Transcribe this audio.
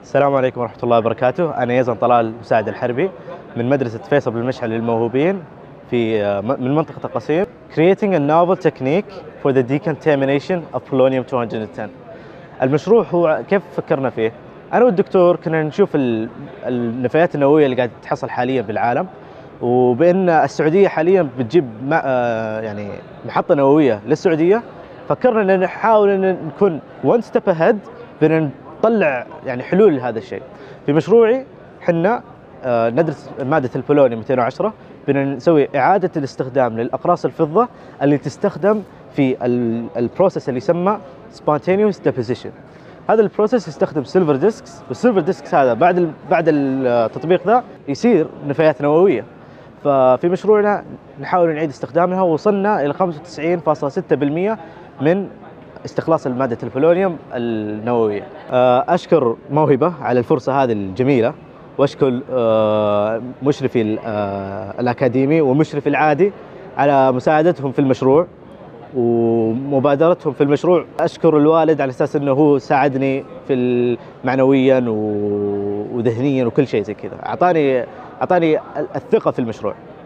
السلام عليكم ورحمة الله وبركاته. أنا يزن طلال مساعد الحربي من مدرسة فيصل بن مشعل للموهوبين من منطقة القصيم. Creating a novel technique for the decontamination of polonium-210. المشروع هو كيف فكرنا فيه؟ أنا والدكتور كنا نشوف النفايات النووية اللي قاعدة تحصل حاليا في العالم، وبأن السعودية حاليا بتجيب يعني محطة نووية للسعودية. فكرنا أن نحاول أن نكون one step ahead بأن نطلع يعني حلول لهذا الشيء. في مشروعي حنا ندرس مادة البولونيوم 210 بدنا نسوي إعادة الاستخدام للأقراص الفضة اللي تستخدم في البروسيس اللي يسمى spontaneous deposition. هذا البروسيس يستخدم سيلفر ديسكس، والسيلفر ديسكس هذا بعد التطبيق ذا يصير نفايات نووية. ففي مشروعنا نحاول نعيد استخدامها، ووصلنا إلى 95.6% من استخلاص المادة البولونيوم النووية. أشكر موهبة على الفرصة هذه الجميلة، وأشكر مشرفي الأكاديمي ومشرفي العادي على مساعدتهم في المشروع ومبادرتهم في المشروع. أشكر الوالد على أساس أنه هو ساعدني في معنويا وذهنيا وكل شيء زي كذا، أعطاني الثقة في المشروع.